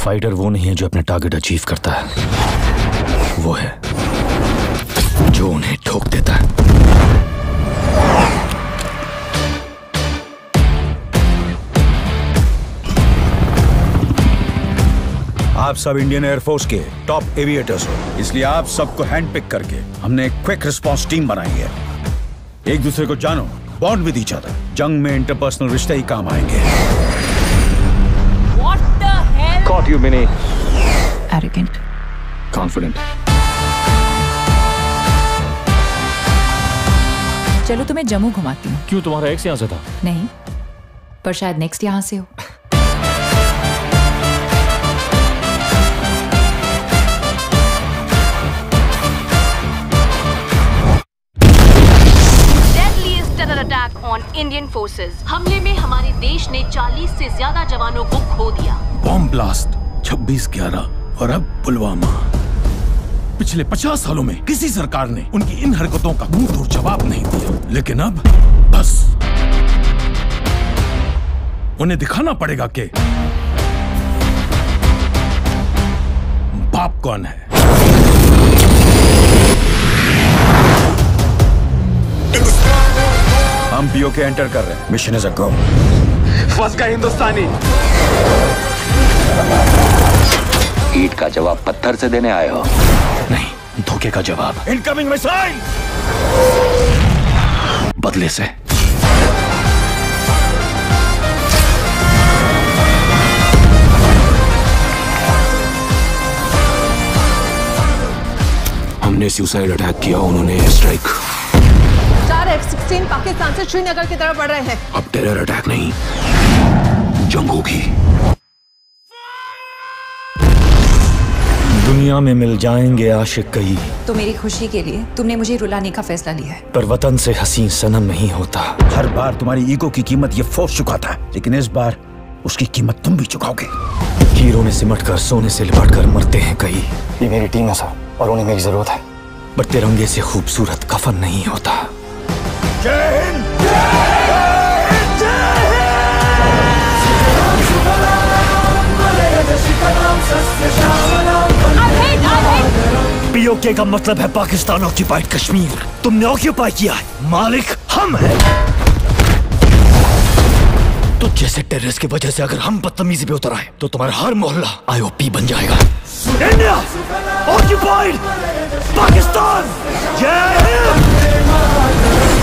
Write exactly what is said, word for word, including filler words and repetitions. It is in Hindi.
फाइटर वो नहीं है जो अपने टारगेट अचीव करता है, वो है जो उन्हें ठोक देता है। आप सब इंडियन एयरफोर्स के टॉप एविएटर्स हो, इसलिए आप सबको हैंड पिक करके हमने एक क्विक रिस्पांस टीम बनाई है। एक दूसरे को जानो, बॉन्ड विद ईच अदर। जंग में इंटरपर्सनल रिश्ते ही काम आएंगे। What the hell? Caught you, Minnie. Arrogant. Confident. चलो तुम्हें जम्मू घुमाती हूँ। क्यों, तुम्हारा एक्स यहाँ से था? नहीं, पर शायद नेक्स्ट यहाँ से हो। Attack on Indian forces. हमले में हमारे देश ने चालीस से ज्यादा जवानों को खो दिया। बॉम्ब ब्लास्ट छब्बीस ग्यारह और अब पुलवामा। पिछले पचास सालों में किसी सरकार ने उनकी इन हरकतों का मुंह तोड़ जवाब नहीं दिया, लेकिन अब बस उन्हें दिखाना पड़ेगा कि बाप कौन है। हम पीओ के एंटर कर रहे हैं। Mission is a go. फंस गए हिंदुस्तानी। ईंट का जवाब पत्थर से देने आए हो? नहीं, धोखे का जवाब। Incoming missile. बदले से। हमने सुसाइड अटैक किया, उन्होंने एयर स्ट्राइक। चार एफ सिक्सटीन पाकिस्तान से श्रीनगर की तरफ बढ़ रहे हैं। अब टेरर अटैक नहीं, जंग होगी। दुनिया में मिल जाएंगे आशिक कई, तो मेरी खुशी के लिए तुमने मुझे रुलाने का फैसला लिया है। पर वतन से हसीन सनम नहीं होता। हर बार तुम्हारी ईगो की कीमत ये फोर्स चुकाता है, लेकिन इस बार उसकी कीमत तुम भी चुकाओगे। हीरो में सिमट कर सोने से लिपट कर मरते हैं कई। ये मेरी टीम है सर, और उन्हें मेरी जरूरत है। पर तिरंगे से खूबसूरत कफन नहीं होता। जय हिंद। पीओके का मतलब है पाकिस्तान ऑक्यूपाइड कश्मीर। तुमने ऑक्यूपाई किया है, मालिक हम हैं। तो जैसे टेररिस्ट की वजह से अगर हम बदतमीजी पे उतर आए तो तुम्हारा हर मोहल्ला आईओपी बन जाएगा। India occupied Pakistan. जय हिंद।